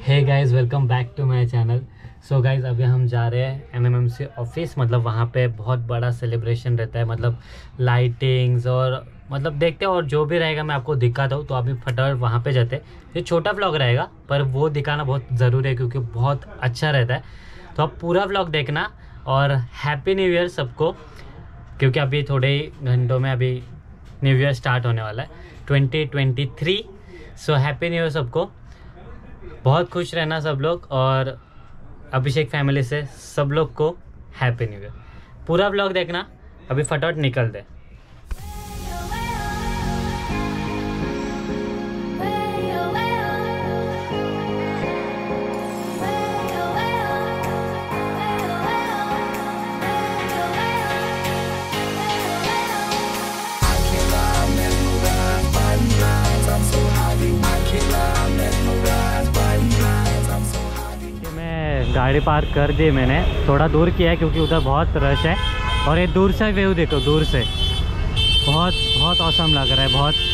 Hey guys, welcome back to my channel. So guys, अभी हम जा रहे हैं एमएमएमसी ऑफिस। मतलब वहाँ पे बहुत बड़ा सेलिब्रेशन रहता है, मतलब लाइटिंग्स और मतलब देखते हैं, और जो भी रहेगा मैं आपको दिखाता हूँ। तो अभी फटाफट वहाँ पे जाते हैं। ये छोटा व्लॉग रहेगा पर वो दिखाना बहुत ज़रूरी है क्योंकि बहुत अच्छा रहता है। तो आप पूरा व्लॉग देखना और हैप्पी न्यू ईयर सबको, क्योंकि अभी थोड़े ही घंटों में अभी न्यू ईयर स्टार्ट होने वाला है 2023। सो हैप्पी न्यू ईयर सबको, बहुत खुश रहना सब लोग। और अभिषेक फैमिली से सब लोग को हैप्पी न्यू ईयर। पूरा व्लॉग देखना, अभी फटाफट निकल दे। गाड़ी पार्क कर दी मैंने, थोड़ा दूर किया है क्योंकि उधर बहुत रश है। और ये दूर से व्यू देखो, दूर से बहुत बहुत औसम लग रहा है।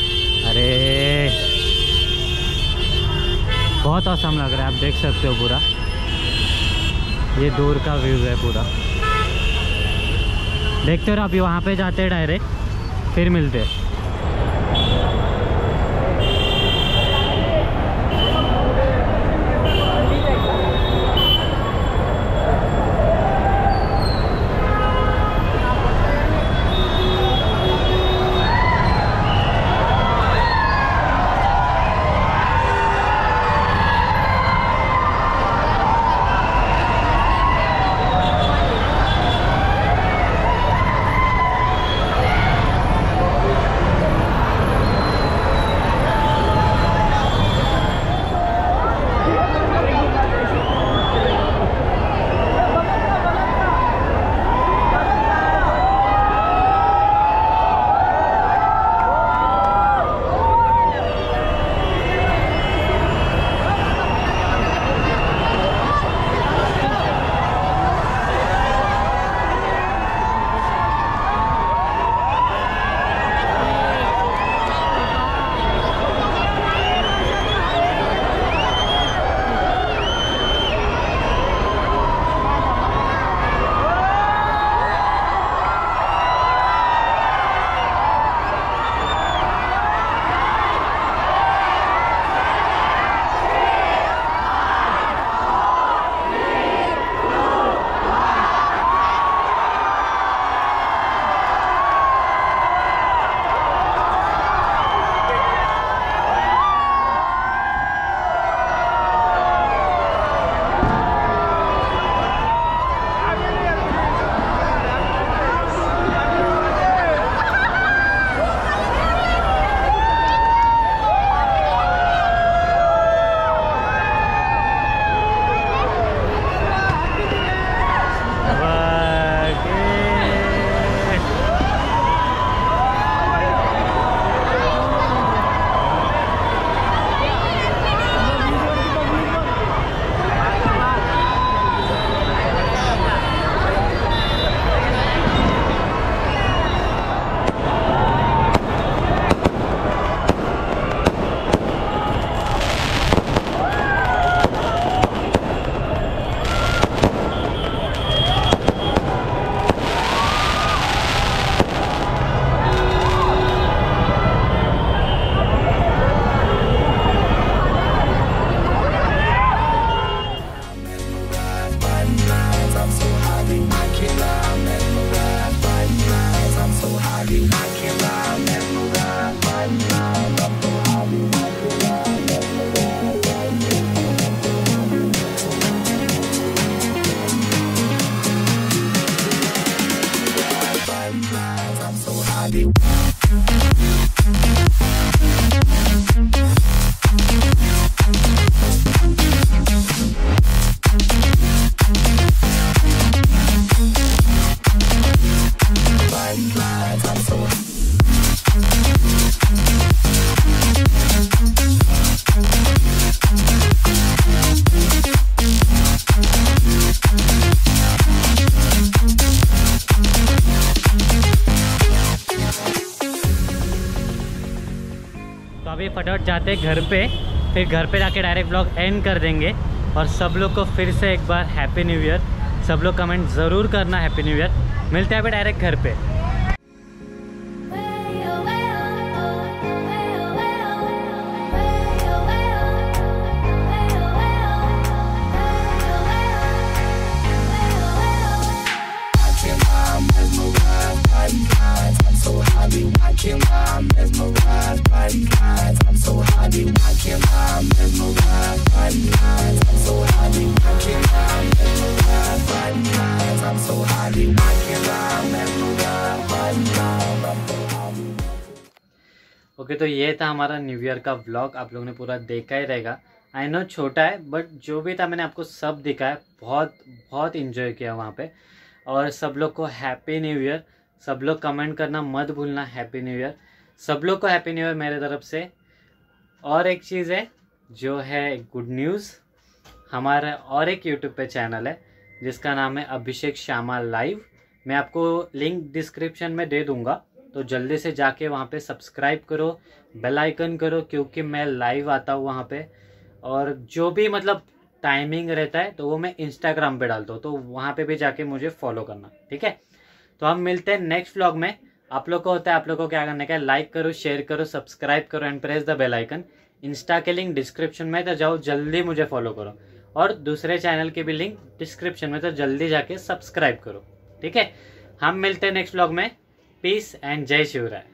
बहुत औसम लग रहा है, आप देख सकते हो पूरा। ये दूर का व्यू है पूरा, देखते रहो। अभी वहाँ पे जाते हैं डायरेक्ट, फिर मिलते हैं। तो अभी फटाफट जाते हैं घर पे। फिर घर पे जाके डायरेक्ट व्लॉग एंड कर देंगे। और सब लोग को फिर से एक बार हैप्पी न्यू ईयर। सब लोग कमेंट ज़रूर करना हैप्पी न्यू ईयर। मिलते हैं अभी डायरेक्ट घर पे। ओके तो ये था हमारा न्यू ईयर का व्लॉग। आप लोगों ने पूरा देखा ही रहेगा। आई नो छोटा है बट जो भी था मैंने आपको सब दिखाया। बहुत बहुत इन्जॉय किया वहाँ पे। और सब लोग को हैप्पी न्यू ईयर। सब लोग कमेंट करना मत भूलना हैप्पी न्यू ईयर। सब लोग को हैप्पी न्यू ईयर मेरे तरफ से। और एक चीज़ है जो है गुड न्यूज़, हमारा और एक यूट्यूब पे चैनल है जिसका नाम है अभिषेक श्यामा लाइव। मैं आपको लिंक डिस्क्रिप्शन में दे दूंगा, तो जल्दी से जाके वहाँ पे सब्सक्राइब करो, बेल आइकन करो, क्योंकि मैं लाइव आता हूँ वहाँ पे। और जो भी मतलब टाइमिंग रहता है तो वो मैं इंस्टाग्राम पे डालता हूँ, तो वहाँ पे भी जाके मुझे फॉलो करना, ठीक है। तो हम मिलते हैं नेक्स्ट व्लॉग में। आप लोग को होता है, आप लोग को क्या करने का है, लाइक करो, शेयर करो, सब्सक्राइब करो and press the bell icon. Insta के लिंक डिस्क्रिप्शन में, तो जाओ जल्दी मुझे फॉलो करो। और दूसरे चैनल के भी लिंक डिस्क्रिप्शन में, तो जल्दी जाके सब्सक्राइब करो, ठीक है। हम मिलते हैं नेक्स्ट व्लॉग में। पीस एंड जय शिवराय।